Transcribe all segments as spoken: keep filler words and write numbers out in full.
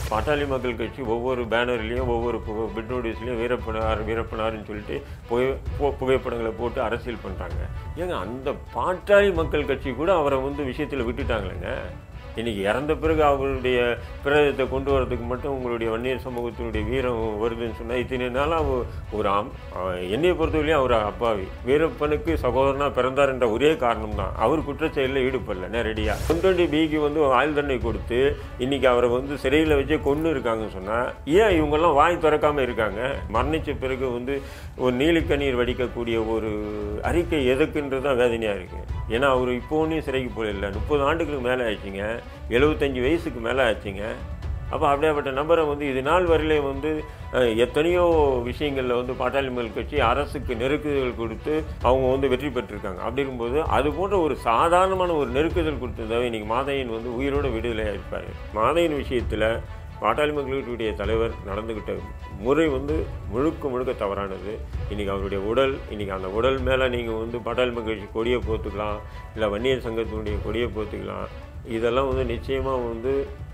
பாட்டாளி மக்கள் கட்சி ஒவ்வொரு பேனர்லேயும் ஒவ்வொரு பிட் நோட்டீஸ்லேயும் வீரப்பனார் வீரப்பனார்னு சொல்லிட்டு புகை புகைப்படங்களை போட்டு அரசியல் பண்ணுறாங்க. ஏங்க அந்த பாட்டாளி மக்கள் கட்சி கூட அவரை வந்து விஷயத்தில் விட்டுட்டாங்களேங்க. இன்றைக்கி இறந்த பிறகு அவருடைய பிரதத்தை கொண்டு வரதுக்கு மட்டும் உங்களுடைய வன்னியர் சமூகத்தினுடைய வீரம் வருதுன்னு சொன்னால் இத்தனை நாளாக ஒரு ஆம் என்னையை பொறுத்தவரையும் அவர் அப்பாவி வீரப்பனுக்கு சகோதரனாக பிறந்தார் என்ற ஒரே காரணம் தான். அவர் குற்றச்செயலில் ஈடுபடல நேரடியாக. தொண்டொண்டி பிக்கு வந்து ஆயுள் தண்டனை கொடுத்து இன்றைக்கி அவரை வந்து சிறையில் வச்சே கொண்டு இருக்காங்கன்னு சொன்னால் ஏன் இவங்கெல்லாம் வாய் திறக்காமல் இருக்காங்க? மரணித்த பிறகு வந்து ஒரு நீலிக்கண்ணீர் வடிக்கக்கூடிய ஒரு அறிக்கை எதுக்குன்றது தான் வேதனையாக இருக்குது. ஏன்னா அவர் இப்போ ஒன்றும் சிறைக்கு போல இல்லை, முப்பது ஆண்டுகளுக்கு மேலே ஆயிடுச்சிங்க, எழுபத்தஞ்சி வயசுக்கு மேலே ஆச்சுங்க. அப்போ அப்படியாப்பட்ட நபரை வந்து இது நாள் வரையிலே வந்து எத்தனையோ விஷயங்களில் வந்து பாட்டாளி மக்கள் கட்சி அரசுக்கு நெருக்குதல் கொடுத்து அவங்க வந்து வெற்றி பெற்றிருக்காங்க. அப்படி இருக்கும்போது அது போன்ற ஒரு சாதாரணமான ஒரு நெருக்குதல் கொடுத்ததாவே இன்றைக்கி மாதையன் வந்து உயிரோடு விடுதலையாக இருப்பார். மாதையன் விஷயத்தில் பாட்டாளி மக்களுடைய தலைவர் நடந்துக்கிட்ட முறை வந்து முழுக்க முழுக்க தவறானது. இன்றைக்கி அவருடைய உடல் இன்றைக்கி அந்த உடல் மேலே நீங்கள் வந்து பாட்டாளி மக்கள் கட்சி கொடியை போத்துக்கலாம், இல்லை வன்னியர் சங்கத்தினுடைய கொடியை போத்துக்கலாம். இதெல்லாம் வந்து நிச்சயமாக வந்து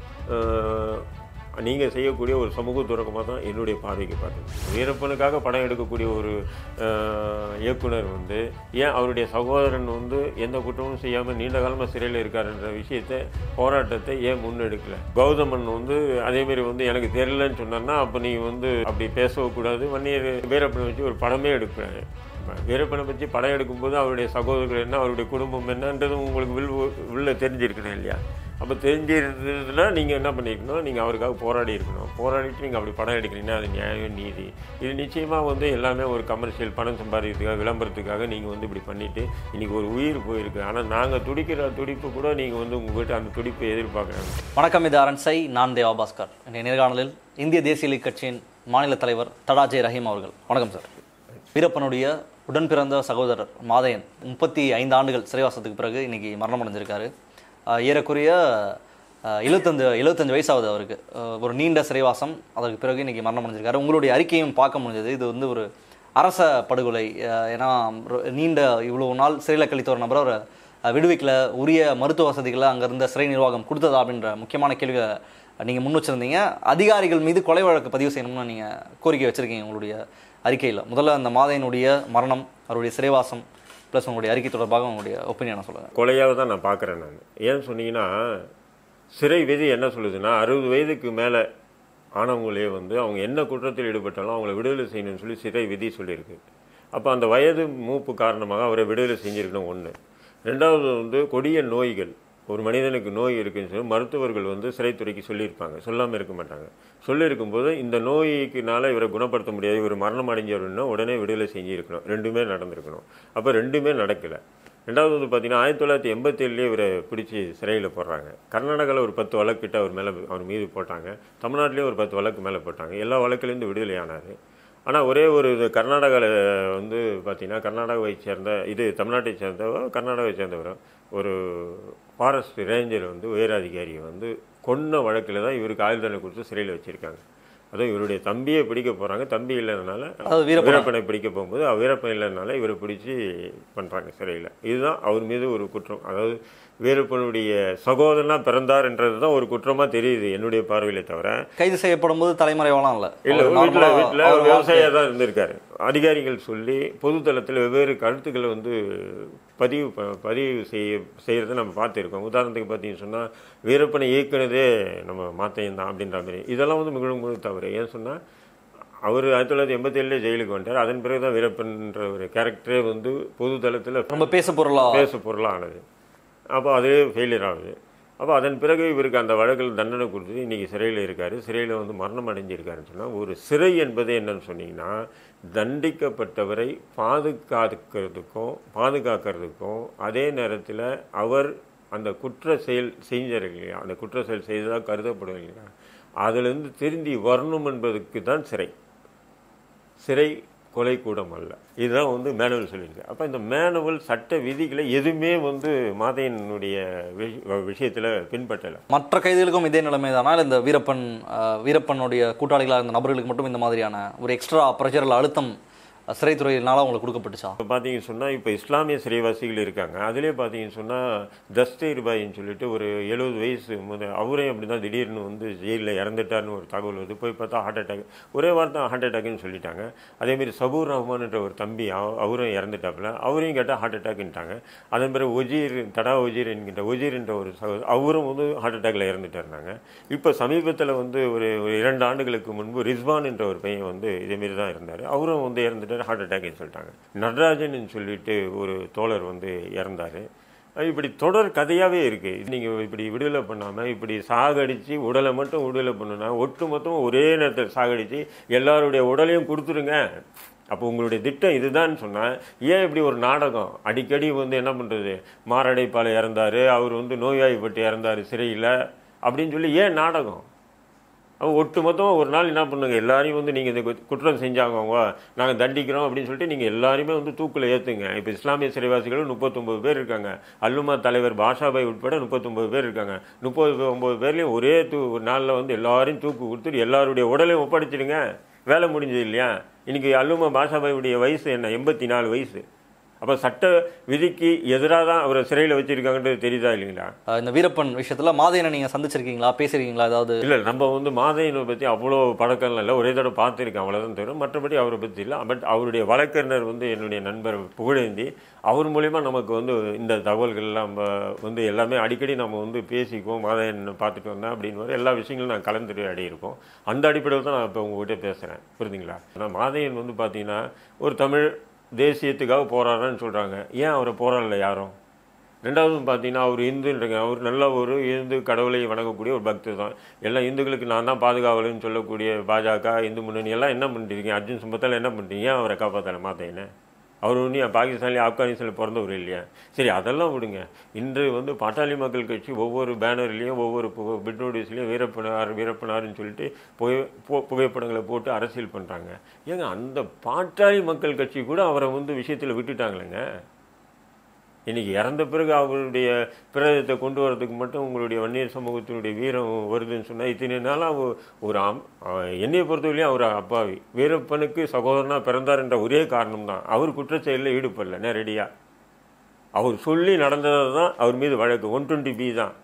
நீங்கள் செய்யக்கூடிய ஒரு சமூக துரோகமாக தான் என்னுடைய பார்வைக்கு பார்த்தது. வீரப்பனுக்காக படம் எடுக்கக்கூடிய ஒரு இயக்குனர் வந்து ஏன் அவருடைய சகோதரன் வந்து எந்த குற்றமும் செய்யாமல் நீண்ட காலமாக சிறையில் இருக்காருன்ற விஷயத்தை போராட்டத்தை ஏன் முன்னெடுக்கலை? கௌதமன் வந்து அதேமாரி வந்து எனக்கு தெரியலன்னு சொன்னார்னா அப்போ நீங்கள் வந்து அப்படி பேசக்கூடாது. வன்னியர் வீரப்பனை வச்சு ஒரு படமே எடுக்கிறாங்க. வீரப்பனை பற்றி படம் எடுக்கும்போது அவருடைய சகோதரர்கள் என்ன, அவருடைய குடும்பம் என்னன்றதும் உங்களுக்கு வில் உள்ள தெரிஞ்சிருக்கணும் இல்லையா? அப்போ தெரிஞ்சிருந்ததுன்னா நீங்கள் என்ன பண்ணியிருக்கணும், நீங்கள் அவருக்காக போராடி இருக்கணும். போராடிட்டு நீங்கள் அப்படி படம் எடுக்கிறீங்கன்னா அது நியாயம் நீதி. இது நிச்சயமாக வந்து எல்லாமே ஒரு கமர்ஷியல் பணம் சம்பாதிக்கிறதுக்காக விளம்பரத்துக்காக நீங்கள் வந்து இப்படி பண்ணிவிட்டு இன்றைக்கி ஒரு உயிர் போயிருக்கு. ஆனால் நாங்கள் துடிக்கிற துடிப்பு கூட நீங்கள் வந்து உங்கள் வீட்டு அந்த துடிப்பை எதிர்பார்க்குறாங்க. வணக்கம், இது அரண்சை. நான் தேவாபாஸ்கர். இன்றைய நேர்காணலில் இந்திய தேசிய லீக் கட்சியின் மாநில தலைவர் தடா ரஹீம் அவர்கள். வணக்கம் சார். வீரப்பனுடைய உடன் பிறந்த சகோதரர் மாதையன் முப்பத்தி ஐந்து ஆண்டுகள் சிறைவாசத்துக்கு பிறகு இன்றைக்கி மரணம் அடைஞ்சிருக்காரு. ஏறக்குறைய எழுபத்தஞ்சு எழுபத்தஞ்சு வயசாகுது அவருக்கு. ஒரு நீண்ட சிறைவாசம், அதற்கு பிறகு இன்றைக்கி மரணம் அடைஞ்சிருக்காரு. உங்களுடைய அறிக்கையும் பார்க்க முடிஞ்சது. இது வந்து ஒரு அரச படுகொலை. ஏன்னா நீண்ட இவ்வளோ நாள் சிறையில் கழித்த ஒரு நபரை ஒரு விடுவிக்கல, உரிய மருத்துவ வசதிகளை அங்கே இருந்த சிறை நிர்வாகம் கொடுத்ததா அப்படின்ற முக்கியமான கேள்வியை நீங்கள் முன் வச்சுருந்தீங்க. அதிகாரிகள் மீது கொலை வழக்கு பதிவு செய்யணும்னு நீங்கள் கோரிக்கை வச்சுருக்கீங்க உங்களுடைய அறிக்கையில். முதல்ல அந்த மாதையனுடைய மரணம், அவருடைய சிறைவாசம் ப்ளஸ் உங்களுடைய அறிக்கை தொடர்பாக உங்களுடைய ஒப்பீனியனை சொல்லுங்கள். கொலையாக தான் நான் பார்க்குறேன். நான் ஏன்னு சொன்னீங்கன்னா சிறை விதி என்ன சொல்லுதுன்னா அறுபது வயதுக்கு மேலே ஆனவங்களே வந்து அவங்க என்ன குற்றத்தில் ஈடுபட்டாலும் அவங்கள விடுதலை செய்யணும்னு சொல்லி சிறை விதி சொல்லியிருக்கு. அப்போ அந்த வயது மூப்பு காரணமாக அவரை விடுதலை செஞ்சுருக்கணும் ஒன்று. ரெண்டாவது வந்து கொடிய நோய்கள், ஒரு மனிதனுக்கு நோய் இருக்குன்னு சொல்லி மருத்துவர்கள் வந்து சிறைத்துறைக்கு சொல்லியிருப்பாங்க, சொல்லாமல் இருக்க மாட்டாங்க. சொல்லியிருக்கும்போது இந்த நோய்க்குனால இவரை குணப்படுத்த முடியாது, இவர் மரணம் அடைஞ்சவருன்னா உடனே விடுதலை செஞ்சுருக்கணும். ரெண்டுமே நடந்திருக்கணும். அப்போ ரெண்டுமே நடக்கலை. ரெண்டாவது வந்து பார்த்தீங்கன்னா ஆயிரத்தி தொள்ளாயிரத்தி எண்பத்தி ஏழுலேயே இவரை பிடிச்சி சிறையில் போடுறாங்க. கர்நாடகாவில் ஒரு பத்து வழக்கிட்ட அவர் மேலே அவர் மீது போட்டாங்க. தமிழ்நாட்டிலேயே ஒரு பத்து வழக்கு மேலே போட்டாங்க. எல்லா வழக்குலேருந்து விடுதலை ஆனார். ஆனால் ஒரே ஒரு இது கர்நாடகாவில் வந்து பார்த்திங்கன்னா கர்நாடகாவை சேர்ந்த இது தமிழ்நாட்டை சேர்ந்தவர் கர்நாடகாவை சேர்ந்தவர் ஒரு ஃபாரஸ்ட் ரேஞ்சர் வந்து உயரதிகாரியை வந்து கொன்ன வழக்கில் தான் இவருக்கு ஆயுள் தண்டனை கொடுத்து சிறையில் வச்சுருக்காங்க. அதுவும் இவருடைய தம்பியை பிடிக்க போகிறாங்க. தம்பி இல்லைனால வீரப்பனை பிடிக்க போகும்போது வீரப்பன் இல்லைனால இவரை பிடிச்சி பண்ணுறாங்க சிறையில். இதுதான் அவர் மீது ஒரு குற்றம். அதாவது வீரப்பனுடைய சகோதரனா பிறந்தார் என்றது தான் ஒரு குற்றமாக தெரியுது என்னுடைய பார்வையிலே தவிர கைது செய்யப்படும் போது தலைமறைவாலாம் இல்லை. இல்லை, வீட்டில் வீட்டில் விவசாயியாக தான் இருந்திருக்காரு. அதிகாரிகள் சொல்லி பொதுத்தளத்தில் வெவ்வேறு கருத்துக்களை வந்து பதிவு பதிவு செய்ய செய்கிறத நம்ம பார்த்துருக்கோம். உதாரணத்துக்கு பார்த்தீங்கன்னு சொன்னால் வீரப்பனை இயக்குனதே நம்ம மாத்தையன் தான் அப்படின்ற மாதிரி. இதெல்லாம் வந்து மிக முழு தவறு. ஏன்னு சொன்னால் அவர் ஆயிரத்தி தொள்ளாயிரத்தி எண்பத்தி ஏழுலேயே ஜெயிலுக்கு வந்துட்டார். அதன் பிறகு தான் வீரப்பன்ற ஒரு கேரக்டரே வந்து பொது தளத்தில் ரொம்ப பேச பொருளாக பேச பொருளாக ஆனது. அப்போ அதே ஃபெயிலியர் ஆகுது. அப்போ அதன் பிறகு இவருக்கு அந்த வழக்கில் தண்டனை கொடுத்து இன்றைக்கி சிறையில் இருக்கார். சிறையில் வந்து மரணம் அடைஞ்சிருக்காருன்னு சொன்னால் ஒரு சிறை என்பது என்னன்னு சொன்னீங்கன்னா தண்டிக்கப்பட்டவரை பாதுகாக்கிறதுக்கும் பாதுகாக்கிறதுக்கும் அதே நேரத்தில் அவர் அந்த குற்ற செயல் செஞ்சார் இல்லையா, அந்த குற்ற செயல் செய்ததாக கருதப்படும் இல்லையா, அதிலிருந்து திருந்தி வரணும் என்பதுக்கு தான் சிறை. சிறை கொலை கூடம் அல்ல. இதுதான் வந்து மேனுவல் சொல்லியிருக்கு. அப்போ இந்த மேனுவல் சட்ட விதிகளை எதுவுமே வந்து மாதையனுடைய விஷயத்தில் பின்பற்றலை. மற்ற கைதிகளுக்கும் இதே நிலைமை தானா? இந்த வீரப்பன் வீரப்பனுடைய கூட்டாளிகளாக இருந்த நபர்களுக்கு மட்டும் இந்த மாதிரியான ஒரு எக்ஸ்ட்ரா ப்ரெஷரில் அழுத்தம் சிறைத்துறையினால அவங்களுக்கு கொடுக்கப்பட்டுச்சா? இப்போ பார்த்தீங்கன்னு சொன்னால் இப்போ இஸ்லாமிய சிறைவாசிகள் இருக்காங்க. அதிலே பார்த்தீங்கன்னு சொன்னால் தஸ்தீர் பாயின்னு சொல்லிட்டு ஒரு எழுபது வயசு முத அவரே அப்படி தான் திடீர்னு வந்து ஜெயிலில் இறந்துட்டார்னு ஒரு தகவல் வருது. போய் பார்த்தா ஹார்ட் அட்டாக், ஒரே வார்த்தை ஹார்ட் அட்டாக்னு சொல்லிட்டாங்க. அதேமாரி சபூர் ரஹ்மான்ன்ற ஒரு தம்பி அவரும் இறந்துட்டாப்புல, அவரையும் கேட்டால் ஹார்ட் அட்டாக்ன்ட்டாங்க. அதே மாதிரி ஒஜீர் தடா ஒஜீர் என்கின்ற ஒஜீர்ன்ற ஒரு சகோதரர் அவரும் வந்து ஹார்ட் அட்டாக்ல இறந்துட்டாருனாங்க. இப்போ சமீபத்தில் வந்து ஒரு இரண்டு ஆண்டுகளுக்கு முன்பு ரிஸ்வான் என்ற ஒரு பையன் வந்து இதேமாரி தான் இருந்தார், அவரும் வந்து இறந்துட்டார், ஹார்ட் அட்டாக்னு சொல்லிட்டாங்க. நடராஜன் சொல்லிட்டு ஒரு தோழர் வந்து இறந்தார். இப்படி தொடர் கதையாகவே இருக்குது. நீங்கள் இப்படி விடுதலை பண்ணாமல் இப்படி சாகடித்து உடலை மட்டும் விடுதலை பண்ணுனா ஒட்டு மொத்தம் ஒரே நேரத்தில் சாகடித்து எல்லாருடைய உடலையும் கொடுத்துருங்க. அப்போ உங்களுடைய திட்டம் இதுதான் சொன்னால் ஏன் இப்படி ஒரு நாடகம்? அடிக்கடி வந்து என்ன பண்ணுறது, மாரடைப்பால் இறந்தார், அவர் வந்து நோய்வாய்ப்பட்டு இறந்தார் சிறையில் அப்படின்னு சொல்லி ஏன் நாடகம்? ஒட்டு மொத்தமாக ஒரு நாள் என்ன பண்ணுங்க, எல்லாரையும் வந்து நீங்கள் இந்த குற்றம் செஞ்சாங்க நாங்கள் தண்டிக்கிறோம் அப்படின்னு சொல்லிட்டு நீங்கள் எல்லாருமே வந்து தூக்கில் ஏற்றுங்க. இப்போ இஸ்லாமிய சிறைவாசிகள் முப்பத்தொம்பது பேர் இருக்காங்க, அல்லுமா தலைவர் பாஷாபாய் உட்பட முப்பத்தொம்பது பேர் இருக்காங்க. முப்பது ஒம்பது பேர்லேயும் ஒரே தூ ஒரு நாளில் வந்து எல்லாரையும் தூக்கு கொடுத்துட்டு எல்லாருடைய உடலையும் ஒப்படைச்சிடுங்க, வேலை முடிஞ்சது இல்லையா? இன்றைக்கி அல்லுமா பாஷாபாயுடைய வயசு என்ன, எண்பத்தி நாலு வயசு. அப்போ சட்ட விதிக்கு எதிராக தான் அவரை சிறையில் வச்சிருக்காங்கன்றது தெரியுதா இல்லைங்களா? இந்த வீரப்பன் விஷயத்தில் மாதையனை நீங்கள் சந்திச்சிருக்கீங்களா, பேசியிருக்கீங்களா ஏதாவது? இல்லை, நம்ம வந்து மாதையனை பற்றி அவ்வளோ பழக்கம் இல்லை, ஒரே தடவை பார்த்துருக்கேன், அவ்வளோதான் தெரியும். மற்றபடி அவரை பற்றி இல்லை. பட் அவருடைய வழக்கறிஞர் வந்து என்னுடைய நண்பர் புகழேந்தி, அவர் மூலிமா நமக்கு வந்து இந்த தகவல்கள்லாம் நம்ம வந்து எல்லாமே அடிக்கடி நம்ம வந்து பேசிக்குவோம். மாதையன் பார்த்துட்டு வந்தேன் அப்படின்னு எல்லா விஷயங்களும் நான் கலந்துட்டு அடையிருக்கோம். அந்த அடிப்படையில் தான் நான் இப்போ உங்ககிட்ட பேசுகிறேன், புரியுதுங்களா? ஆனால் மாதையன் வந்து பார்த்தீங்கன்னா ஒரு தமிழ் தேசியத்துக்காக போராடுறேன்னு சொல்கிறாங்க, ஏன் அவரை போராடல யாரும்? ரெண்டாவது பார்த்தீங்கன்னா அவர் இந்துன்றங்க, அவர் நல்ல ஒரு இந்து கடவுளை வணங்கக்கூடிய ஒரு பக்தர் தான். எல்லாம் இந்துக்களுக்கு நான் தான் பாதுகாவலன்னு சொல்லக்கூடிய பாஜக, இந்து முன்னணி எல்லாம் என்ன பண்ணிட்டீங்க? அர்ஜுன் சம்பத்தால் என்ன பண்ணிட்டீங்க? ஏன் அவரை காப்பாற்றலை மாத்தேன்னு? அவர் ஒன்றும் பாகிஸ்தான்லேயே ஆப்கானிஸ்தானில் பிறந்தவர் இல்லையா? சரி, அதெல்லாம் விடுங்க. இன்று வந்து பாட்டாளி மக்கள் கட்சி ஒவ்வொரு பேனர்லேயும் ஒவ்வொரு பிட் நோட்டீஸ்லேயும் வீரப்பனார் வீரப்பனார்னு சொல்லிட்டு புகை புகைப்படங்களை போட்டு அரசியல் பண்ணுறாங்க. ஏங்க, அந்த பாட்டாளி மக்கள் கட்சி கூட அவரை வந்து விஷயத்தில் விட்டுட்டாங்களேங்க. இன்றைக்கி இறந்த பிறகு அவருடைய பிரேதத்தை கொண்டு வரதுக்கு மட்டும் உங்களுடைய வன்னியர் சமூகத்தினுடைய வீரம் வருதுன்னு சொன்னால் இத்தனை நாளாக ஒரு என்னையை பொறுத்தவரையிலையும் அவர் அப்பாவி வீரப்பனுக்கு சகோதரனாக பிறந்தார் என்ற ஒரே காரணம் தான். அவர் குற்றச்செயலில் ஈடுபடல நேரடியாக. அவர் சொல்லி நடந்ததை தான் அவர் மீது வழக்கு ஒன் டுவெண்ட்டி பி தான்.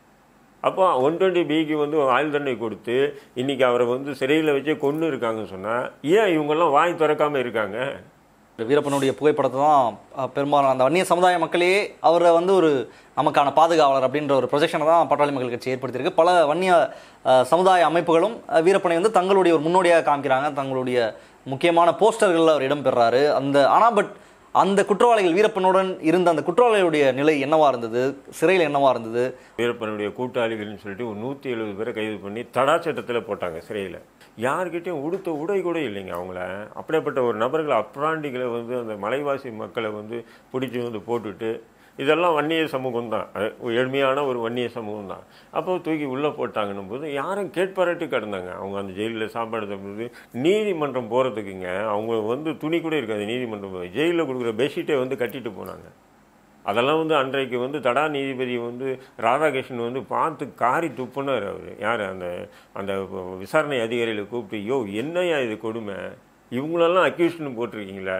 அப்போ ஒன் டுவெண்ட்டி பிக்கு வந்து ஆயுள் தண்டனை கொடுத்து இன்றைக்கி அவரை வந்து சிறையில் வச்சே கொண்டு இருக்காங்கன்னு சொன்னால் ஏன் இவங்கெல்லாம் வாய் திறக்காமல் இருக்காங்க? வீரப்பனுடைய புகைப்படத்தை தான் பெரும்பாலும் அந்த வன்னிய சமுதாய மக்களே அவரை வந்து ஒரு நமக்கான பாதுகாவலர் அப்படின்ற ஒரு ப்ரொஜெக்ஷனை தான் பாட்டாளி மக்கள் கட்சி ஏற்படுத்தியிருக்கு. பல வன்னிய சமுதாய அமைப்புகளும் வீரப்பனை வந்து தங்களுடைய ஒரு முன்னோடியாக காமிக்கிறாங்க, தங்களுடைய முக்கியமான போஸ்டர்களில் அவர் இடம்பெறாரு. அந்த ஆனால் பட் அந்த குற்றவாளிகள் வீரப்பனுடன் இருந்த அந்த குற்றவாளிகளுடைய நிலை என்னவா இருந்தது, சிறையில் என்னவா இருந்தது? வீரப்பனுடைய கூட்டாளிகள்னு சொல்லிட்டு ஒரு நூற்றி எழுபது பேரை கைது பண்ணி தடா சட்டத்தில் போட்டாங்க சிறையில். யார்கிட்டையும் உடுத்த உடை கூட இல்லைங்க அவங்கள. அப்படிப்பட்ட ஒரு நபர்களை அப்ராண்டிகளை வந்து அந்த மலைவாசி மக்களை வந்து பிடிச்சி வந்து போட்டுட்டு, இதெல்லாம் வன்னிய சமூகம் தான், எளிமையான ஒரு வன்னிய சமூகம் தான். அப்போ தூக்கி உள்ளே போட்டாங்கன்னும் போது யாரும் கேட்பாராட்டு கிடந்தாங்க. அவங்க அந்த ஜெயிலில் சாப்பாடு சாப்பிடுறது, நீதிமன்றம் போகிறதுக்குங்க அவங்க வந்து துணி கூட இருக்காது. நீதிமன்றம் ஜெயிலில் கொடுக்குற பெட்ஷீட்டை வந்து கட்டிட்டு போனாங்க. அதெல்லாம் வந்து அன்றைக்கு வந்து தடா நீதிபதி வந்து ராதாகிருஷ்ணன் வந்து பார்த்து காரி துப்புனார். அவர் யார், அந்த அந்த விசாரணை அதிகாரிகளை கூப்பிட்டு, யோ என்னையா இது கொடுமை, இவங்களெல்லாம் அக்யூஷன் போட்டிருக்கீங்களா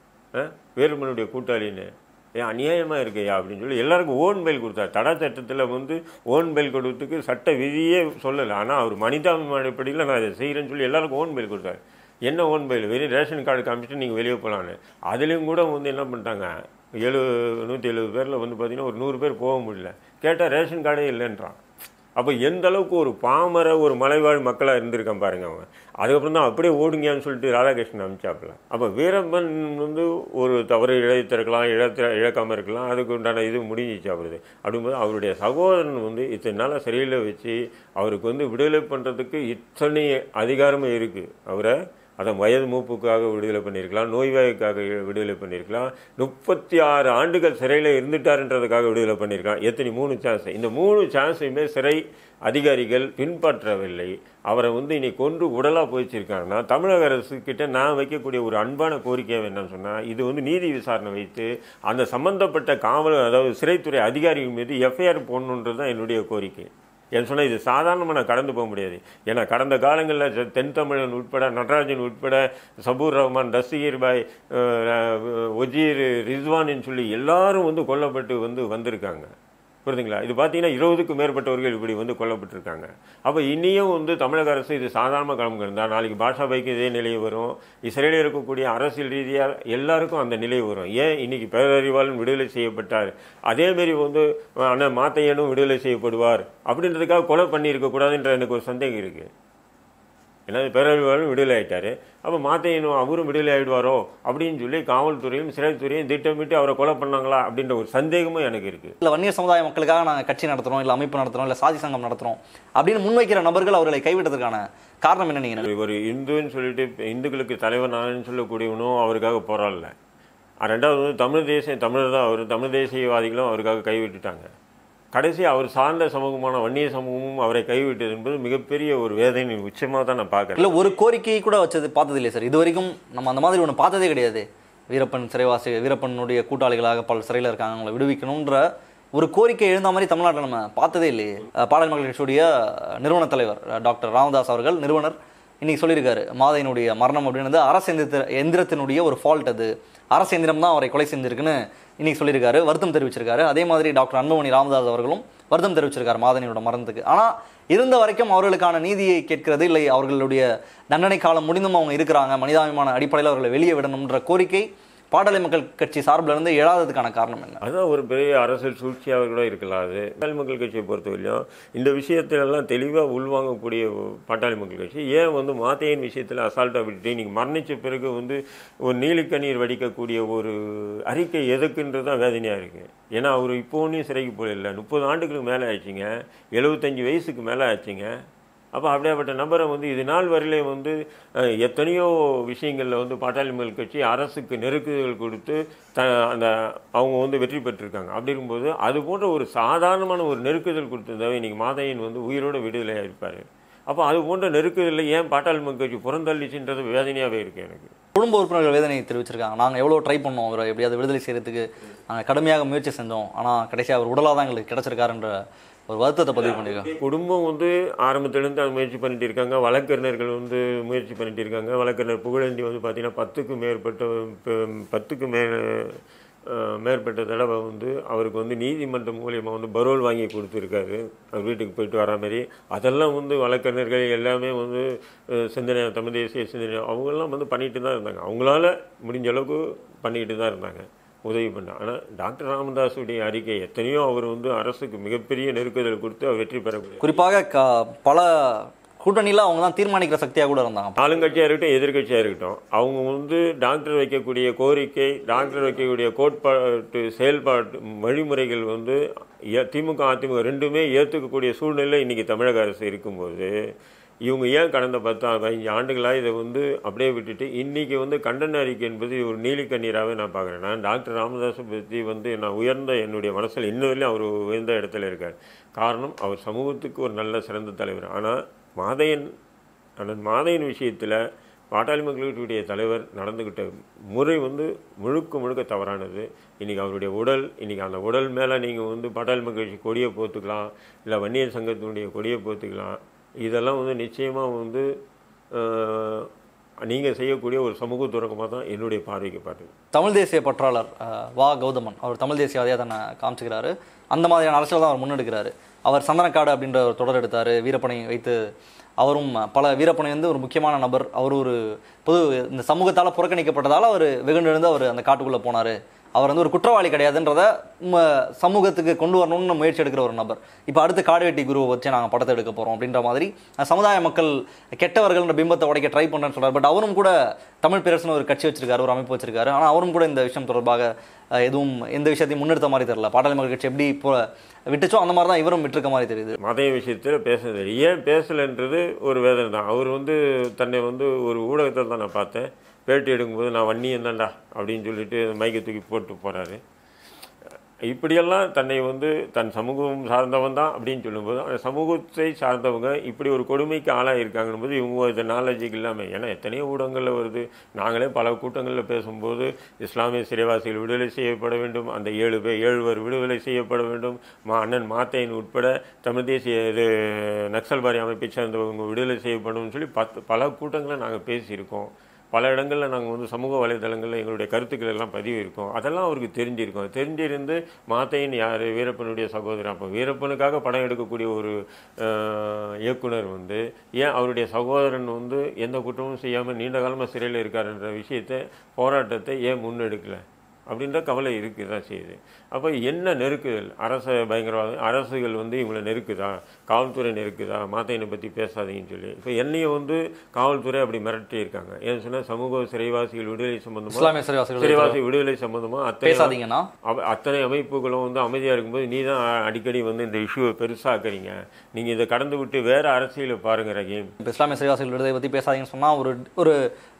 வீரப்பனுடைய கூட்டாளின்னு, ஏன் அநியாயமாக இருக்கையா அப்படின்னு சொல்லி எல்லாருக்கும் ஓன் பெயில் கொடுத்தார். தடா சட்டத்தில் வந்து ஓன் பெயில் கொடுத்துக்கு சட்ட விதியே சொல்லலை. ஆனால் அவர் மனிதாபிமான அடிப்படையில் நான் இதை செய்கிறேன்னு சொல்லி எல்லாருக்கும் ஓன் பெயில் கொடுத்தாரு. என்ன ஓன் பெயில், வெறும் ரேஷன் கார்டு காமிச்சிட்டு நீங்கள் வெளியே போகலான்னு. அதுலேயும் கூட வந்து என்ன பண்ணிட்டாங்க, எழு நூற்றி எழுபது பேரில் வந்து பார்த்திங்கன்னா ஒரு நூறு பேர் போக முடியல. கேட்டால் ரேஷன் கார்டே இல்லைன்றான். அப்போ எந்த அளவுக்கு ஒரு பாமர ஒரு மலைவாழ் மக்களாக இருந்திருக்கான் பாருங்க அவங்க. அதுக்கப்புறம் தான் அப்படியே ஓடுங்கன்னு சொல்லிட்டு ராதாகிருஷ்ணன் அனுப்பிச்சாப்புல. அப்போ வீரப்பன் வந்து ஒரு தவறு இழைத்திருக்கலாம், இழத்த இழக்காமல் இருக்கலாம், அதுக்கு உண்டான இது முடிஞ்சிச்சு அவருது. அப்படிங்கும்போது அவருடைய சகோதரன் வந்து இத்தனை நாளாக சிறையில் வச்சு அவருக்கு வந்து விடுதலை பண்ணுறதுக்கு இத்தனை அதிகாரமும் இருக்குது. அவரை அதை வயது மூப்புக்காக விடுதலை பண்ணியிருக்கலாம், நோய்வாய்க்காக விடுதலை பண்ணியிருக்கலாம், முப்பத்தி ஆறு ஆண்டுகள் சிறையில் இருந்துட்டாருன்றதுக்காக விடுதலை பண்ணியிருக்கலாம். எத்தனை மூணு சான்ஸ். இந்த மூணு சான்ஸையுமே சிறை அதிகாரிகள் பின்பற்றவில்லை. அவரை வந்து இன்னைக்கு கொன்று உடலாக போயிச்சிருக்காங்கன்னா தமிழக அரசு கிட்ட நான் வைக்கக்கூடிய ஒரு அன்பான கோரிக்கை என்னன்னு சொன்னால், இது வந்து நீதி விசாரணை வைத்து அந்த சம்பந்தப்பட்ட காவல் அதாவது சிறைத்துறை அதிகாரிகள் மீது எஃப்ஐஆர் போடணுன்றது தான் என்னுடைய கோரிக்கை. ஏன்னு சொன்னால் இது சாதாரணமாக நான் கடந்து போக முடியாது. ஏன்னா கடந்த காலங்களில் தென் தமிழன் உட்பட, நடராஜன் உட்பட, சபூர் ரஹ்மான், தஸ்தகீர் பாய், ஒஜீர், ரிஸ்வான்னு சொல்லி எல்லாரும் வந்து கொல்லப்பட்டு வந்து வந்திருக்காங்க. புரியுதுங்களா? இது பார்த்தீங்கன்னா இருபதுக்கும் மேற்பட்டவர்கள் இப்படி வந்து கொல்லப்பட்டிருக்காங்க. அப்போ இனியும் வந்து தமிழக அரசு இது சாதாரணமாக கிளம்பு இருந்தால் நாளைக்கு பாஷா பைக்கு இதே நிலை வரும். இஸ்ரேலில் இருக்கக்கூடிய அரசியல் ரீதியாக எல்லாருக்கும் அந்த நிலை வரும். ஏன் இன்னைக்கு பேரறிவாளன் விடுதலை செய்யப்பட்டார், அதேமாரி வந்து அண்ணன் மாத்தையனும் விடுதலை செய்யப்படுவார் அப்படின்றதுக்காக கொலை பண்ணி இருக்கக்கூடாதுன்ற எனக்கு ஒரு சந்தேகம் இருக்குது. ஏன்னா பேரறிவாளன் விடுதலை ஆகிட்டார், அப்போ மாத்தையனும் அவரும் விடுதலை ஆகிடுவாரோ அப்படின்னு சொல்லி காவல்துறையும் சிறைத்துறையும் திட்டமிட்டு அவரை கொலை பண்ணாங்களா அப்படின்ற ஒரு சந்தேகமும் எனக்கு இருக்குது. இல்லை வன்னியர் சமுதாய மக்களுக்காக நாங்கள் கட்சி நடத்துகிறோம், இல்லை அமைப்பு நடத்துகிறோம், இல்லை சாதி சங்கம் நடத்துகிறோம் அப்படின்னு முன்வைக்கிற நபர்கள் அவர்களை கைவிட்டதற்கான காரணம் என்ன? நீங்கள் ஒரு இந்துன்னு சொல்லிட்டு இந்துக்களுக்கு தலைவர் நான் சொல்லக்கூடியவனும் அவருக்காக போராடல. ரெண்டாவது வந்து தமிழ் தேசிய தமிழர் தான் அவர், தமிழ் தேசியவாதிகளும் அவருக்காக கைவிட்டுட்டாங்க. கடைசி அவர் சார்ந்த சமூகமான வன்னிய சமூகமும் அவரை கைவிட்டது என்பது மிகப்பெரிய ஒரு வேதனை உச்சமாக தான் நான் பார்க்குறேன். இல்லை ஒரு கோரிக்கையை கூட வச்சது பார்த்தது இல்லையா சார்? இது வரைக்கும் நம்ம அந்த மாதிரி ஒன்று பார்த்ததே கிடையாது. வீரப்பன் சிறைவாசி, வீரப்பனுடைய கூட்டாளிகளாக பல சிறையில் இருக்காங்க, அவங்களை விடுவிக்கணுன்ற ஒரு கோரிக்கை எழுந்த மாதிரி தமிழ்நாட்டில் நம்ம பார்த்ததே இல்லையே. பாடல் மக்கள் கட்சியுடைய நிறுவன தலைவர் டாக்டர் ராமதாஸ் அவர்கள், நிறுவனர், இன்னைக்கு சொல்லியிருக்காரு மாதையினுடைய மரணம் அப்படின்றது அரசு எந்திர எந்திரத்தினுடைய ஒரு ஃபால்ட், அது அரசு எந்திரம் தான் அவரை கொலை செஞ்சிருக்குன்னு இன்னைக்கு சொல்லியிருக்காரு, வருத்தம் தெரிவிச்சிருக்காரு. அதே மாதிரி டாக்டர் அன்புமணி ராமதாஸ் அவர்களும் வருத்தம் தெரிவிச்சிருக்காரு மாதனியோட மரணத்துக்கு. ஆனால் இருந்த வரைக்கும் அவர்களுக்கான நீதியை கேட்கிறது இல்லை, அவர்களுடைய தண்டனை காலம் முடிந்தும் அவங்க இருக்கிறாங்க, மனிதாபிமான அடிப்படையில் அவர்களை வெளியே விடணும்ன்ற கோரிக்கை பாட்டாளி மக்கள் கட்சி சார்பில் இருந்து எழாததுக்கான காரணம் என்ன? அதுதான் ஒரு பெரிய அரசியல் சூழ்ச்சியாக கூட இருக்கலாம். அது பாட்டாளி மக்கள் கட்சியை பொறுத்தவரையிலும் இந்த விஷயத்திலெல்லாம் தெளிவாக உள்வாங்கக்கூடிய பாட்டாளி மக்கள் கட்சி ஏன் வந்து மாத்தையின் விஷயத்தில் அசால்ட்டாக விட்டுட்டு இன்றைக்கி மரணித்த பிறகு வந்து ஒரு நீலிக்கண்ணீர் வடிக்கக்கூடிய ஒரு அறிக்கை எதுக்குன்றது தான் வேதனையாக இருக்குது. ஏன்னா அவர் இப்போ ஒன்றும் சிறைக்கு போகல, முப்பது ஆண்டுகளுக்கு மேலே ஆச்சுங்க, எழுபத்தஞ்சி வயசுக்கு மேலே ஆச்சுங்க. அப்போ அப்படியாப்பட்ட நபரை வந்து இது நாள் வரையிலே வந்து எத்தனையோ விஷயங்களில் வந்து பாட்டாளி மக்கள் கட்சி அரசுக்கு நெருக்குதல் கொடுத்து த அந்த அவங்க வந்து வெற்றி பெற்றிருக்காங்க. அப்படி இருக்கும்போது அது போன்ற ஒரு சாதாரணமான ஒரு நெருக்குதல் கொடுத்ததாவே இன்றைக்கி மாதையன் வந்து உயிரோடு விடுதலையாக இருப்பார். அப்போ அது போன்ற நெருக்குதலில் ஏன் பாட்டாளி மக்கள் கட்சி புறந்தள்ளிச்சுன்றது வேதனையாகவே இருக்குது எனக்கு. குடும்ப உறுப்பினர்கள் வேதனை தெரிவிச்சிருக்காங்க. நாங்கள் எவ்வளோ ட்ரை பண்ணோம் அவரை எப்படியாவது விடுதலை செய்கிறதுக்கு, நாங்கள் கடுமையாக முயற்சி செஞ்சோம், ஆனால் கடைசியாக அவர் உடலாக தான் எங்களுக்கு கிடச்சிருக்காருன்ற ஒரு வருத்தத்தை பதிவு பண்ணியிருக்காங்க. குடும்பம் வந்து ஆரம்பத்திலேருந்து அது முயற்சி பண்ணிட்டு இருக்காங்க, வழக்கறிஞர்கள் வந்து முயற்சி பண்ணிட்டு இருக்காங்க. வழக்கறிஞர் புகழேந்தி வந்து பார்த்திங்கன்னா பத்துக்கும் மேற்பட்ட பத்துக்கு மே மேற்பட்ட தடவை வந்து அவருக்கு வந்து நீதிமன்றம் மூலியமாக வந்து பரோல் வாங்கி கொடுத்துருக்காரு, அவர் வீட்டுக்கு போயிட்டு வரா மாதிரி. அதெல்லாம் வந்து வழக்கறிஞர்கள் எல்லாமே வந்து சிந்தனை, தமிழ் தேசிய சிந்தனை அவங்கெல்லாம் வந்து பண்ணிட்டு தான் இருந்தாங்க, அவங்களால முடிஞ்ச அளவுக்கு பண்ணிக்கிட்டு தான் இருந்தாங்க, உதவி பண்ணார். ஆனால் டாக்டர் ராமதாஸுடைய அறிக்கை எத்தனையோ அவர் வந்து அரசுக்கு மிகப்பெரிய நெருக்குதல் கொடுத்து அவர் வெற்றி பெறக்கூடிய, குறிப்பாக பல கூட்டணியில் அவங்க தான் தீர்மானிக்கிற சக்தியாக கூட இருந்தாங்க. ஆளுங்கட்சியாக இருக்கட்டும் எதிர்கட்சியாக இருக்கட்டும், அவங்க வந்து டாக்டர் வைக்கக்கூடிய கோரிக்கை, டாக்டர் வைக்கக்கூடிய கோட்பாட்டு செயல்பாட்டு வழிமுறைகள் வந்து திமுக அதிமுக ரெண்டுமே ஏற்றுக்கக்கூடிய சூழ்நிலை இன்றைக்கி தமிழக அரசு இருக்கும்போது இவங்க ஏன் கடந்த பத்து பதினஞ்சு ஆண்டுகளாக இதை வந்து அப்படியே விட்டுட்டு இன்றைக்கி வந்து கண்டன அறிக்கை என்பது ஒரு நீலிக்கண்ணீராகவே நான் பார்க்குறேன். நான் டாக்டர் ராமதாஸை பற்றி வந்து நான் உயர்ந்த என்னுடைய மனசில் இன்னும் வரையிலும் அவர் உயர்ந்த இடத்துல இருக்கார். காரணம் அவர் சமூகத்துக்கு ஒரு நல்ல சிறந்த தலைவர். ஆனால் மாதையன் அந்த மாதையன் விஷயத்தில் பாட்டாளி மக்களுடைய தலைவர் நடந்துக்கிட்ட முறை வந்து முழுக்க முழுக்க தவறானது. இன்றைக்கி அவருடைய உடல், இன்றைக்கி அந்த உடல் மேலே நீங்கள் வந்து பாட்டாளி மக்கள் கட்சி கொடியை போத்துக்கலாம், இல்லை வன்னியர் சங்கத்தினுடைய கொடியை போத்துக்கலாம். இதெல்லாம் வந்து நிச்சயமாக வந்து நீங்கள் செய்யக்கூடிய ஒரு சமூக துறக்கமாக தான் என்னுடைய பார்வைக்கு பார்த்தது. தமிழ் தேசிய பற்றாளர் வா கௌதமன் அவர் தமிழ் தேசியவாதியாக தன்னை காமிச்சுக்கிறாரு, அந்த மாதிரியான அரசியல் தான் அவர் முன்னெடுக்கிறாரு. அவர் சந்தனக்காடு அப்படின்ற ஒரு தொடர் எடுத்தார், வீரப்பனை வைத்து. அவரும் பல வீரப்பனை வந்து ஒரு முக்கியமான நபர், அவர் ஒரு பொது இந்த சமூகத்தால் புறக்கணிக்கப்பட்டதால் அவர் வெகுண்டெழுந்து அவர் அந்த காட்டுக்குள்ளே போனார். அவர் வந்து ஒரு குற்றவாளி கிடையாதுன்றத சமூகத்துக்கு கொண்டு வரணும்னு முயற்சி எடுக்கிற ஒரு நபர். இப்போ அடுத்து காடுவெட்டி குருவை வச்சு நாங்கள் படத்தை எடுக்க போகிறோம் அப்படின்ற மாதிரி சமுதாய மக்கள் கெட்டவர்கள்ன்ற பிம்பத்தை உடைக்க ட்ரை பண்ணுறேன்னு சொல்கிறார். பட் அவரும் கூட தமிழ் பேரரசுன்னு ஒரு கட்சி வச்சிருக்காரு, ஒரு அமைப்பு வச்சிருக்காரு. ஆனால் அவரும் கூட இந்த விஷயம் தொடர்பாக எதுவும் எந்த விஷயத்தையும் முன்னெடுத்த மாதிரி தெரியல. பாட்டாளி மக்கள் கட்சி எப்படி இப்போ விட்டுச்சோ அந்த மாதிரி தான் இவரும் விட்டுருக்க மாதிரி தெரியுது. மத விஷயத்தில் பேசுறது ஏன் பேசலைன்றது ஒரு வேதனை தான். அவர் வந்து தன்னை வந்து ஒரு ஊடகத்தில் தான் நான் பார்த்தேன், பேட்டி எடுக்கும்போது நான் வன்னியன் தான்டா அப்படின்னு சொல்லிட்டு மைக்கை தூக்கி போட்டு போகிறாரு. இப்படியெல்லாம் தன்னை வந்து தன் சமூகம் சார்ந்தவன் தான் அப்படின்னு சொல்லும்போது அந்த சமூகத்தை சார்ந்தவங்க இப்படி ஒரு கொடுமைக்கு ஆளாக இருக்காங்கன்னு போது இவங்க இந்த நாலேஜுக்கு இல்லாமல், ஏன்னா எத்தனையோ ஊடகங்களில் வருது, நாங்களே பல கூட்டங்களில் பேசும்போது இஸ்லாமிய சிறைவாசிகள் விடுதலை செய்யப்பட வேண்டும், அந்த ஏழு பேர் ஏழுவர் விடுதலை செய்யப்பட வேண்டும், மா அண்ணன் மாத்தையன் உட்பட தமிழ் தேசிய இது நக்சல்பாரி அமைப்பை சேர்ந்தவங்க விடுதலை செய்யப்படும் சொல்லி பத்து பல கூட்டங்களை நாங்கள் பேசியிருக்கோம். பல இடங்களில் நாங்கள் வந்து சமூக வலைதளங்களில் எங்களுடைய கருத்துக்கள் எல்லாம் பதிவு இருக்கோம். அதெல்லாம் அவருக்கு தெரிஞ்சிருக்கோம். தெரிஞ்சிருந்து மாத்தையன் யார், வீரப்பனுடைய சகோதரன். அப்போ வீரப்பனுக்காக படம் எடுக்கக்கூடிய ஒரு இயக்குனர் வந்து ஏன் அவருடைய சகோதரன் வந்து எந்த குற்றமும் செய்யாமல் நீண்ட காலமாக சிறையில் இருக்காருன்ற விஷயத்தை போராட்டத்தை ஏன் முன்னெடுக்கலை அப்படின்ற கவலை இருக்குது தான் செய்யுது. அப்போ என்ன நெருக்குதல், அரச பயங்கரவாதம் அரசுகள் வந்து இவங்களை நெருக்குதா, காவல்துறை நெருக்குதா, மாத்தையனை பற்றி பேசாதீங்கன்னு சொல்லி இப்போ என்னையை வந்து காவல்துறை அப்படி மிரட்டி இருக்காங்க. ஏன்னு சொன்னால் சமூக சிறைவாசிகள் விடுதலை சம்பந்தமாக சிறைவாசி விடுதலை சம்பந்தமாக அத்தனை அத்தனை அமைப்புகளும் வந்து அமைதியாக இருக்கும்போது நீ தான் அடிக்கடி வந்து இந்த இஷ்யூவை பெருசாக்குறீங்க, நீங்கள் இதை கடந்து விட்டு வேற அரசியலை பாருங்க ரஹீம். இப்போ இஸ்லாமிய சிறைவாசிகள் விடுதலை பற்றி பேசாதீங்கன்னு சொன்னால் ஒரு ஒரு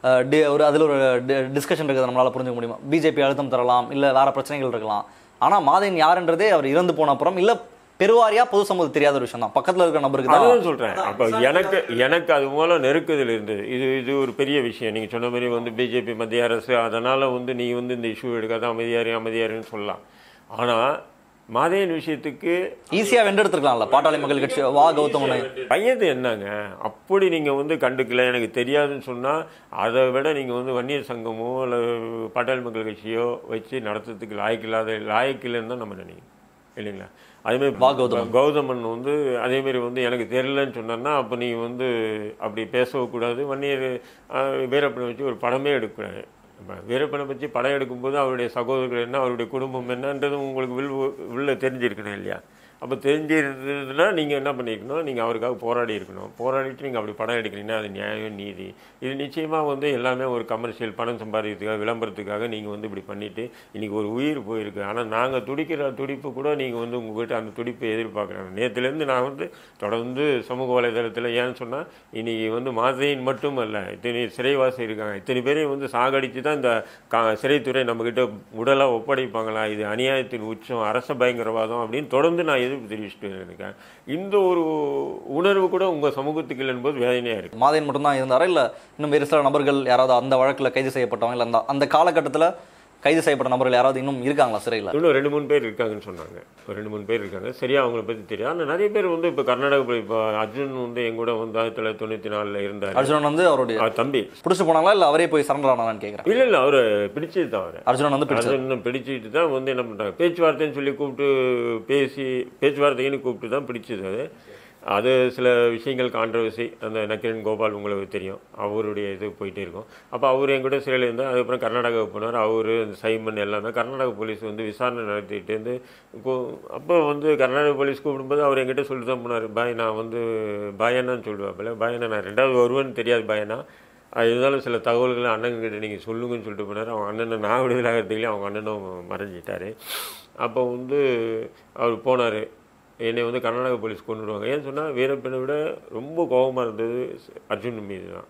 ஒரு அதில் ஒரு டிஸ்கஷன் இருக்குது, நம்மளால் புரிஞ்சுக்க முடியுமா? பிஜேபி அழுத்தம் தரலாம், இல்லை வேற பிரச்சனைகள் இருக்கலாம். ஆனால் மாதையன் யாருன்றதே அவர் இறந்து போன அப்புறம் இல்லை பெருவாரியா பொது சமூகம் தெரியாத ஒரு விஷயம் தான், பக்கத்தில் இருக்கிற நபருக்கு தான் சொல்கிறேன். அப்போ எனக்கு எனக்கு அது மூலம் நெருக்குதல் இருந்தது. இது இது ஒரு பெரிய விஷயம். நீங்கள் சொன்ன மாதிரி வந்து பிஜேபி மத்திய அரசு அதனால் வந்து நீ வந்து இந்த இஷ்யூ எடுக்காத அமைதியாரு அமைதியாருன்னு சொல்லலாம். ஆனால் மாதையன் விஷயத்துக்கு ஈஸியாக வென்றெடுத்துருக்கலாம்ல பாட்டாளி மக்கள் கட்சி வா கௌதமனை. வயது என்னங்க அப்படி நீங்கள் வந்து கண்டுக்கல எனக்கு தெரியாதுன்னு சொன்னால் அதை விட நீங்கள் வந்து வன்னியர் சங்கமோ இல்லை பாட்டாளி மக்கள் கட்சியோ வச்சு நடத்துறதுக்கு லாய்க்கில்லாத லாய்க்கில்லைன்னு தான் நம்ம நினைக்கிறோம் இல்லைங்களா? அதேமாதிரி வா கௌதமன் கௌதமன் வந்து அதேமாரி வந்து எனக்கு தெரியலன்னு சொன்னார்னா அப்போ நீங்கள் வந்து அப்படி பேசவும் கூடாது. வன்னியர் வீரப்பனை வச்சு ஒரு படமே எடுக்கக்கூடாது. வீரப்பனை பற்றி படம் எடுக்கும்போது அவருடைய சகோதரர்கள் என்ன, அவருடைய குடும்பம் என்னன்றதும் உங்களுக்கு வில் உள்ள தெரிஞ்சிருக்கணும் இல்லையா? அப்போ தெரிஞ்சிருந்ததுன்னா நீங்கள் என்ன பண்ணியிருக்கணும், நீங்கள் அவருக்காக போராடி இருக்கணும். போராடிட்டு நீங்கள் அப்படி படம் எடுக்கிறீங்கன்னா அது நியாயம் நீதி. இது நிச்சயமாக வந்து எல்லாமே ஒரு கமர்ஷியல் பணம் சம்பாதிக்கிறதுக்காக விளம்பரத்துக்காக நீங்கள் வந்து இப்படி பண்ணிவிட்டு இன்றைக்கி ஒரு உயிர் போயிருக்கு. ஆனால் நாங்கள் துடிக்கிற துடிப்பு கூட நீங்கள் வந்து உங்கள்கிட்ட அந்த துடிப்பை எதிர்பார்க்குறாங்க. நேற்றுலேருந்து நான் வந்து தொடர்ந்து சமூக வலைதளத்தில் ஏன்னு சொன்னால் இன்றைக்கி வந்து மாதையின் மட்டும் அல்ல, இத்தனை சிறைவாசி இருக்காங்க, இத்தனை பேரையும் வந்து சாகடித்து தான் இந்த கா சிறைத்துறை நம்மக்கிட்ட உடலாக ஒப்படைப்பாங்களா, இது அநியாயத்தின் உச்சம், அரச பயங்கரவாதம் அப்படின்னு தொடர்ந்து நான் எதிர்ப்பு தெரிவிச்சுட்டு இருக்கேன். இந்த ஒரு உணர்வு கூட உங்கள் சமூகத்துக்கு இல்லைன்போது வேதனையாக இருக்குது. மாதையன் மட்டும்தான் இருந்தாரா இல்லை இன்னும் வேறு சில நபர்கள் யாராவது அந்த வழக்கில் கைது செய்யப்பட்டவங்க இல்லை அந்த அந்த காலகட்டத்தில் கைது செய்யப்பட்ட நபர்கள் யாராவது இன்னும் இருக்காங்களா சிறையில்? இன்னும் ரெண்டு மூணு பேர் இருக்காங்கன்னு சொன்னாங்க. ஒரு ரெண்டு மூணு பேர் இருக்காங்க. சரியா அவங்கள பற்றி தெரியாது. ஆனால் நிறைய பேர் வந்து இப்போ கர்நாடகா இப்போ அர்ஜுன் வந்து எங்கூட வந்து ஆயிரத்தி தொள்ளாயிரத்தி தொண்ணூற்றி நாலில் இருந்தார். அர்ஜுனன் வந்து அவருடைய தம்பி பிடிச்சி போனாங்களா இல்லை அவரே போய் சரண்டர் ஆனான்னு கேட்குறேன். இல்லை இல்லை அவர் பிடிச்சது தான். அவர் அர்ஜுனன் வந்து அர்ஜுனன் பிடிச்சிட்டு தான் வந்து என்ன பண்ணுறாங்க பேச்சுவார்த்தைன்னு சொல்லி கூப்பிட்டு பேசி பேச்சுவார்த்தைன்னு கூப்பிட்டு தான் பிடிச்சது. அது அது சில விஷயங்கள் கான்ட்ரவர்சி. அந்த நக்கிரன் கோபால் உங்களுக்கு தெரியும், அவருடைய இது போயிட்டே இருக்கும். அப்போ அவர் என்கிட்ட சிறையில் இருந்தால் அதுக்கப்புறம் கர்நாடகாவுக்கு போனார். அவர் அந்த சைமன் எல்லாமே கர்நாடகா போலீஸ் வந்து விசாரணை நடத்திட்டு இருந்து அப்போ வந்து கர்நாடகா போலீஸ் கூப்பிடும்போது அவர் என்கிட்ட சொல்லிட்டு தான் போனார், பாய் நான் வந்து பாயனான்னு சொல்லுவாப்பில்ல, பாயனா நான் ரெண்டாவது வருவேன்னு தெரியாது பாயனா, இருந்தாலும் சில தகவல்களை அண்ணன்கிட்ட நீங்கள் சொல்லுங்கன்னு சொல்லிட்டு போனார். அவங்க அண்ணனை நான் விடுதலை ஆகிறதுக்குள்ளே அவங்க அண்ணனும் மறைஞ்சிட்டார். அப்போ வந்து அவர் போனார். என்னை வந்து கர்நாடக போலீஸ் கொண்டு வருவாங்க. ஏன்னு சொன்னால் வீரப்பனை விட ரொம்ப கோபமாக இருந்தது அர்ஜுன் மீது தான்.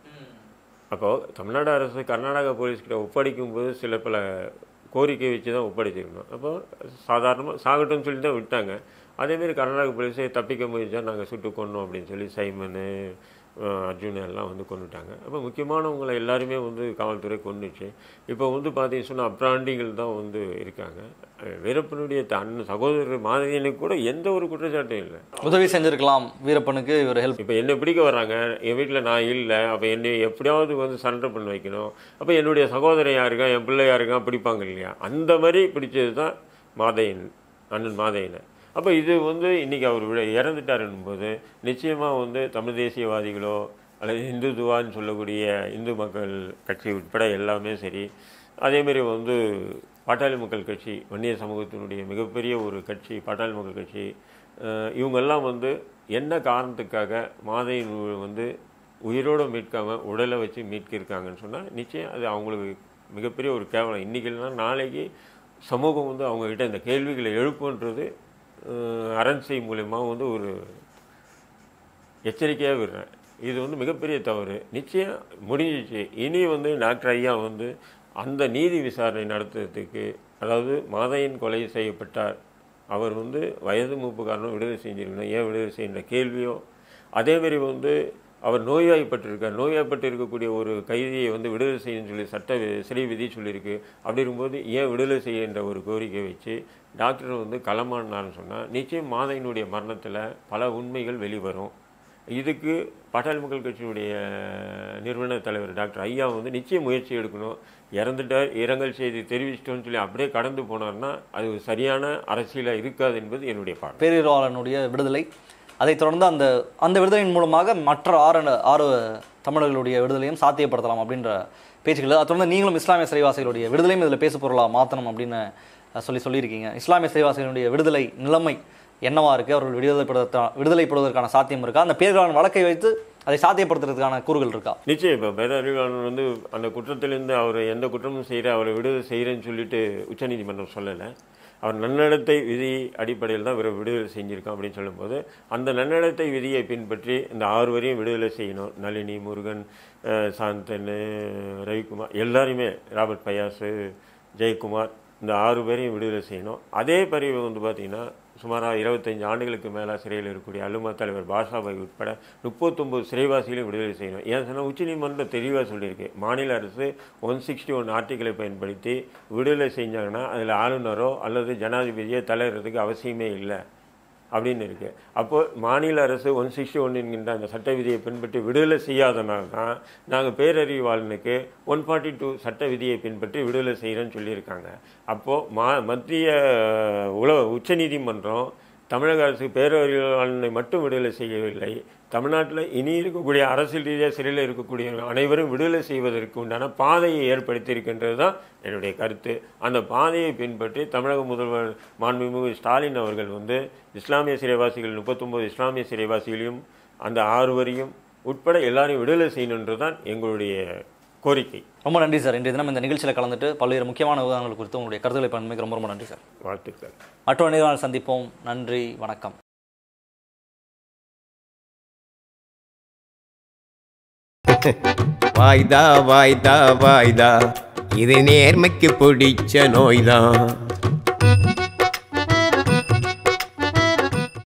அப்போது தமிழ்நாடு அரசு கர்நாடகா போலீஸ்கிட்ட ஒப்படைக்கும் போது சில பல கோரிக்கை வச்சு தான் ஒப்படைச்சிருக்கணும். அப்போ சாதாரணமாக சாகட்டும்னு சொல்லி தான் விட்டாங்க. அதேமாரி கர்நாடக போலீஸை தப்பிக்க முயற்சியாக நாங்கள் சுட்டு கொண்டோம் அப்படின்னு சொல்லி சைமனு அர்ஜுன் எல்லாம் வந்து கொண்டுட்டாங்க. அப்போ முக்கியமானவங்களை எல்லாருமே வந்து காவல்துறை கொண்டுச்சு. இப்போ வந்து பார்த்தீங்கன்னு சொன்னால் அப்ராண்டிகள் தான் வந்து இருக்காங்க. வீரப்பனுடைய தன் சகோதரர் மாதையனுக்கு கூட எந்த ஒரு குற்றச்சாட்டும் இல்லை. உதவி செஞ்சுருக்கலாம் வீரப்பனுக்கு இவர் ஹெல்ப். இப்போ என்னை பிடிக்க வர்றாங்க, என் வீட்டில் நான் இல்லை, அப்போ என்னை எப்படியாவது வந்து சரண்டர் பண்ண வைக்கணும். அப்போ என்னுடைய சகோதரன் யாருக்கா என் பிள்ளை யாருக்கா பிடிப்பாங்க இல்லையா, அந்த மாதிரி பிடிச்சது தான் மாதையன், அண்ணன் மாதையனை. அப்போ இது வந்து இன்றைக்கி அவர் விட இறந்துட்டாருன்னும் போது நிச்சயமாக வந்து தமிழ் தேசியவாதிகளோ அல்லது இந்துத்துவான்னு சொல்லக்கூடிய இந்து மக்கள் கட்சி உட்பட எல்லாமே சரி, அதேமாரி வந்து பாட்டாளி மக்கள் கட்சி வன்னியர் சமூகத்தினுடைய மிகப்பெரிய ஒரு கட்சி பாட்டாளி மக்கள் கட்சி, இவங்கெல்லாம் வந்து என்ன காரணத்துக்காக மாதையின் வந்து உயிரோடு மீட்காமல் உடலை வச்சு மீட்கிருக்காங்கன்னு சொன்னால் நிச்சயம் அது அவங்களுக்கு மிகப்பெரிய ஒரு கேவலம். இன்றைக்கி இல்லைனா நாளைக்கு சமூகம் வந்து அவங்கக்கிட்ட இந்த கேள்விகளை எழுப்புன்றது அரண்சை மூலயமா வந்து ஒரு எச்சரிக்கையாக விடுறேன். இது வந்து மிகப்பெரிய தவறு. நிச்சயம் முடிஞ்சிச்சு. இனி வந்து டாக்டர் ஐயா வந்து அந்த நீதி விசாரணை நடத்துறதுக்கு அதாவது மாதையன் கொலை செய்யப்பட்டார், அவர் வந்து வயது மூப்பு காரணம் விடுதலை செஞ்சிருக்கணும், ஏன் விடுதலை செய்கிற கேள்வியோ, அதேமாரி வந்து அவர் நோய்வாய்ப்பட்டிருக்கார், நோய்வாய்ப்பட்டு இருக்கக்கூடிய ஒரு கைதியை வந்து விடுதலை செய்யணும்னு சொல்லி சட்ட சிறை விதி சொல்லியிருக்கு. அப்படி இருக்கும்போது ஏன் விடுதலை செய்கின்ற ஒரு கோரிக்கை வச்சு டாக்டர் வந்து களமானார்னு சொன்னால் நிச்சயம் மாதையினுடைய மரணத்தில் பல உண்மைகள் வெளிவரும். இதுக்கு பாட்டாளி மக்கள் கட்சியினுடைய நிறுவன தலைவர் டாக்டர் ஐயா வந்து நிச்சயம் முயற்சி எடுக்கணும். இறந்துட்டார், இரங்கல் செய்தி தெரிவிச்சிட்டோன்னு சொல்லி அப்படியே கடந்து போனார்னா அது சரியான அரசியலாக இருக்காது என்பது என்னுடைய பார்வை. பேரறிவாளனுடைய விடுதலை, அதைத் தொடர்ந்து அந்த அந்த விடுதலையின் மூலமாக மற்ற ஆறு ஆறு தமிழர்களுடைய விடுதலையும் சாத்தியப்படுத்தலாம் அப்படின்ற பேச்சுக்கள். அதை தொடர்ந்து நீங்களும் இஸ்லாமிய சிறைவாசிகளுடைய விடுதலையும் இதில் பேசு பொருளாக மாற்றணும் அப்படின்னு சொல்லி சொல்லியிருக்கீங்க. இஸ்லாமிய சிறைவாசிகளுடைய விடுதலை நிலைமை என்னவா இருக்குது, அவர்கள் விடுதலைப்படுவதற்கான விடுதலைப்படுவதற்கான சாத்தியம் இருக்கா, அந்த பேரறிவாளன் வழக்கை வைத்து அதை சாத்தியப்படுத்துறதுக்கான கூறுகள் இருக்கா? நிச்சயம். இப்போ பேரறிவாளன் வந்து அந்த குற்றத்திலிருந்து அவர் எந்த குற்றமும் செய்கிற அவரை விடுதலை செய்கிறேன்னு சொல்லிட்டு உச்சநீதிமன்றம் சொல்லலை. அவர் நன்னடத்தை விதி அடிப்படையில் தான் இவரை விடுதலை செஞ்சுருக்கான் அப்படின்னு சொல்லும்போது அந்த நன்னடத்தை விதியை பின்பற்றி இந்த ஆறு வரையும் விடுதலை செய்யணும். நளினி, முருகன், சாந்தன், ரவிக்குமார், எல்லாரையுமே, ராபர்ட் பயாசு, ஜெயக்குமார், இந்த ஆறு பேரையும் விடுதலை செய்யணும். அதே பதிவு வந்து பார்த்திங்கன்னா சுமாராக இருபத்தஞ்சு ஆண்டுகளுக்கு மேலே சிறையில் இருக்கக்கூடிய அலுமா தலைவர் பாஷாபாய் உட்பட முப்பத்தொம்பது சிறைவாசிகளையும் விடுதலை செய்யணும். ஏன் சொன்னால் உச்சநீதிமன்றம் தெளிவாக சொல்லியிருக்கு, மாநில அரசு ஒன் சிக்ஸ்டி ஒன் ஆர்டிகளை பயன்படுத்தி விடுதலை செஞ்சாங்கன்னா அதில் ஆளுநரோ அல்லது ஜனாதிபதியோ தலையிறதுக்கு அவசியமே இல்லை அப்படின்னு இருக்குது. அப்போது மாநில அரசு ஒன் சிக்ஸ்டி ஒன் என்கின்ற அந்த சட்ட விதியை பின்பற்றி விடுதலை செய்யாதனால தான் நாங்கள் பேரறிவாளனுக்கு ஒன் ஃபார்ட்டி டூ சட்ட விதியை பின்பற்றி விடுதலை செய்கிறேன்னு சொல்லியிருக்காங்க. அப்போது மா மத்திய உல உச்சநீதிமன்றம் தமிழக அரசு பேரறிவாளனை மட்டும் விடுதலை செய்யவில்லை, தமிழ்நாட்டில் இனி இருக்கக்கூடிய அரசியல் ரீதியாக சிறையில் இருக்கக்கூடிய அனைவரும் விடுதலை செய்வதற்கு உண்டான பாதையை ஏற்படுத்தியிருக்கின்றது தான் என்னுடைய கருத்து. அந்த பாதையை பின்பற்றி தமிழக முதல்வர் மாண்புமிகு ஸ்டாலின் அவர்கள் வந்து இஸ்லாமிய சிறைவாசிகள் முப்பத்தொம்போது இஸ்லாமிய சிறைவாசிகளையும் அந்த ஆறுவரையும் உட்பட எல்லாரையும் விடுதலை செய்யணுன்றது தான் எங்களுடைய கோரிக்கை. ரொம்ப நன்றி சார். இன்றைய தினம் இந்த நிகழ்ச்சியில் கலந்துட்டு பல்வேறு முக்கியமான விவகாரங்கள் குறித்து உங்களுடைய கருத்துக்களை பண்மைக்கு ரொம்ப ரொம்ப நன்றி சார். வாழ்த்துக்கள். மற்றொரு நிகழ்ச்சியில் சந்திப்போம். நன்றி, வணக்கம். வாய்தா வாய்தா வாய்தா, இது நேர்மைக்கு பிடிச்ச நோய்தான்.